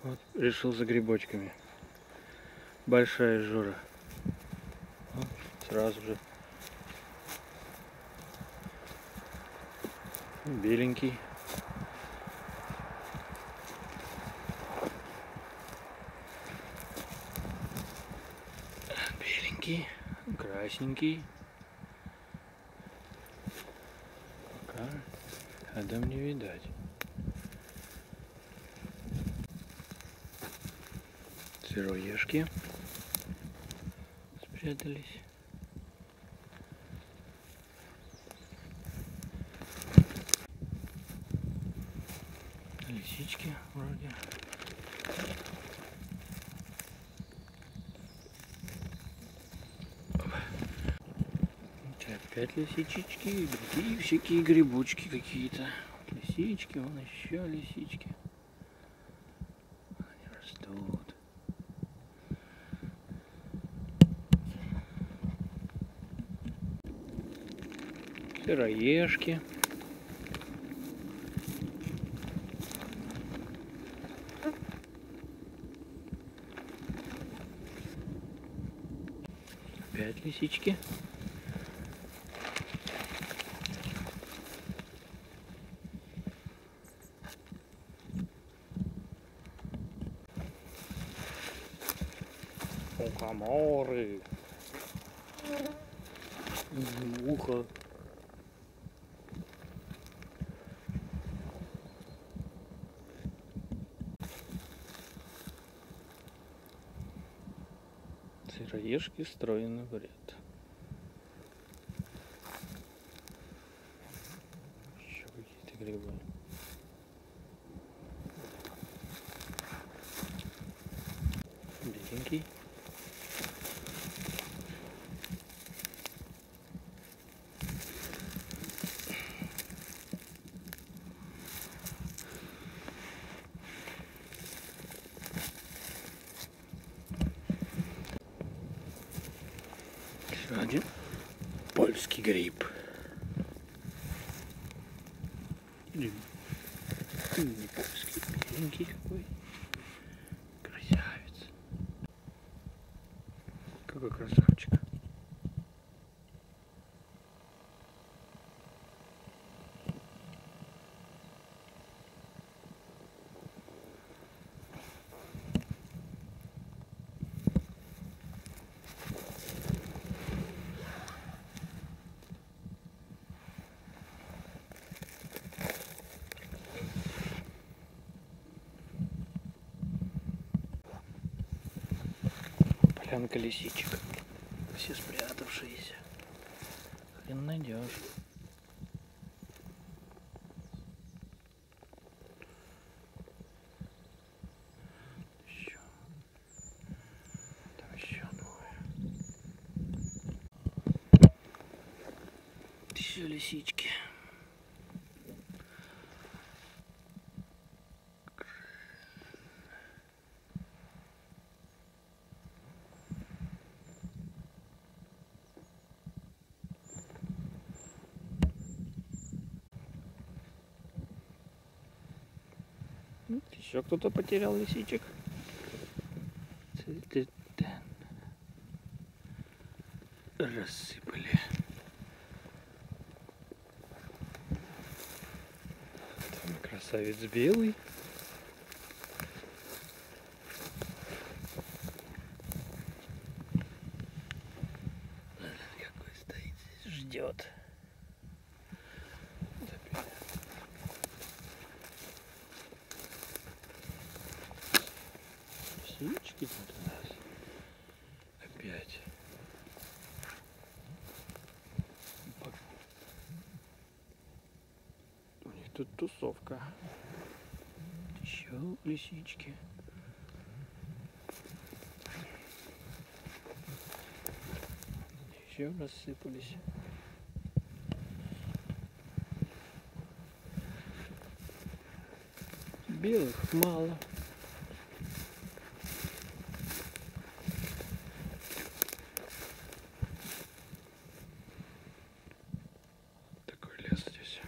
Вот, решил за грибочками. Большая жора. Вот, сразу же. Беленький. Беленький. Красненький. Пока рядом не видать. Сыроежки спрятались. Лисички вроде. Опять лисичечки и другие всякие грибочки какие-то. Лисички, вон еще лисички. Они растут. Сыроежки. Опять лисички. Мухоморы. Муха. Сыроежки встроены в ряд. Еще какие-то грибы. Беленький. Еще один польский гриб. Или не польский, беленький какой. Красавец. Какой красавчик. Полянка лисичек. Все спрятавшиеся. Хрен найдешь. Еще. Там еще двое. Еще лисички. Еще кто-то потерял лисичек. Рассыпали. Там красавец белый. Какой стоит здесь, ждет. Лисички тут у нас. Опять. У них тут тусовка. Еще лисички. Еще рассыпались. Белых мало. Такой лес здесь.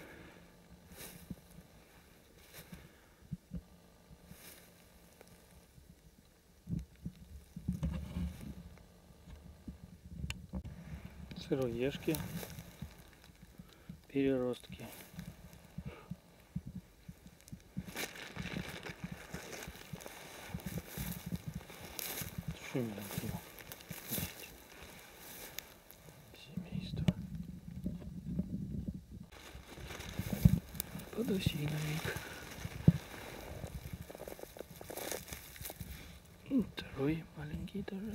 Сыроежки, переростки. Шумелки. Семейство. Подосиновик. Второй маленький тоже.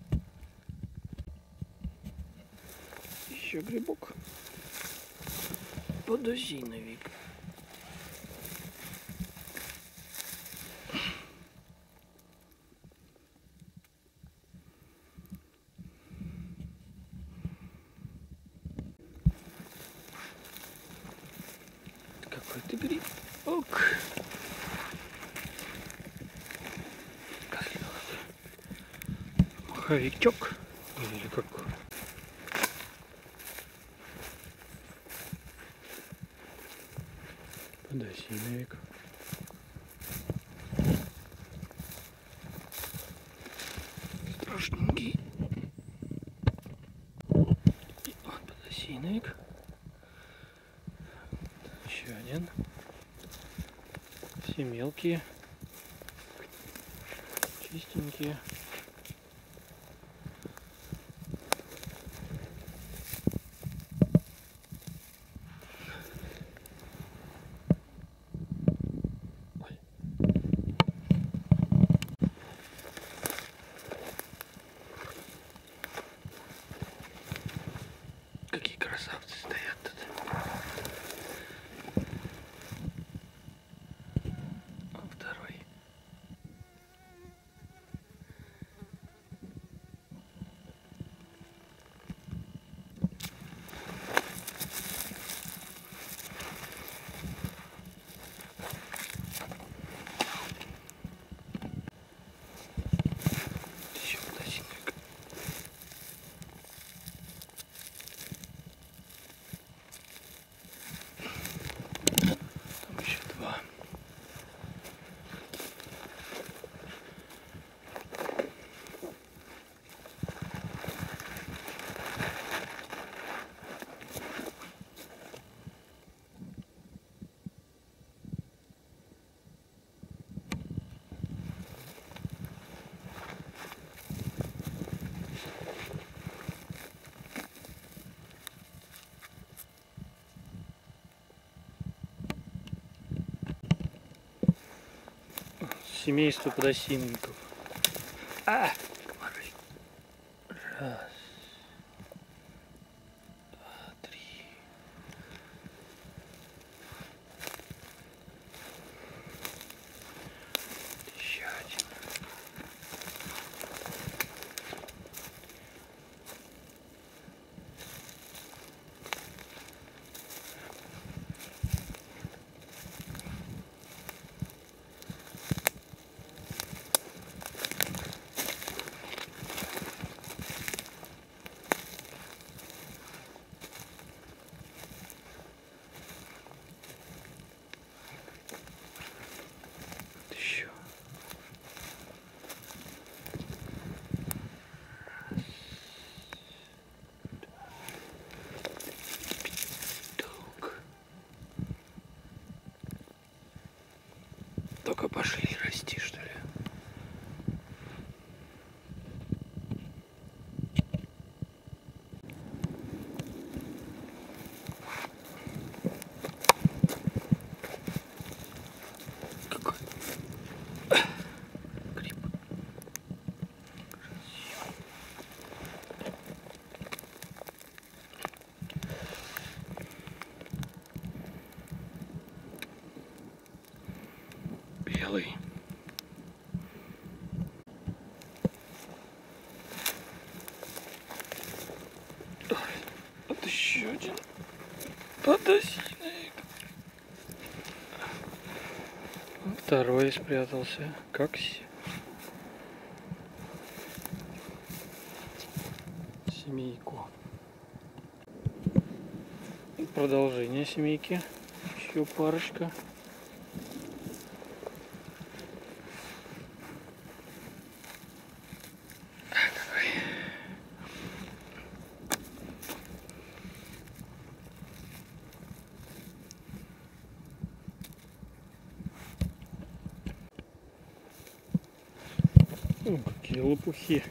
Еще грибок. Подосиновик. Какой ты гриб? Ок. Маховичок. Или как? Подосиновик. Страшненький. И вот подосиновик. Еще один. Все мелкие. Чистенькие. Какие красавцы стоят тут. А второй. Еще подосиновик. Там еще два. Семейство подосиновиков. А! Комары. Раз. Два, три. Еще один. Еще. Пяток. Только пошли расти, что ли? Какой гриб. Белый. Вот еще один подосиновик. Второй спрятался. Как семейку. Продолжение семейки. Еще парочка. Какие лопухи.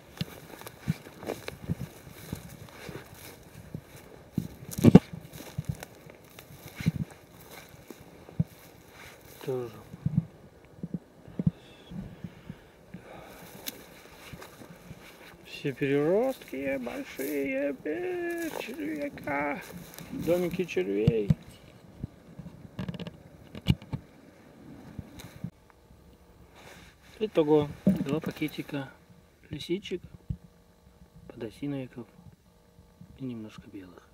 Тоже. Все переростки большие, без червяка. Домики червей. Итого 2 пакетика лисичек, подосиновиков и немножко белых.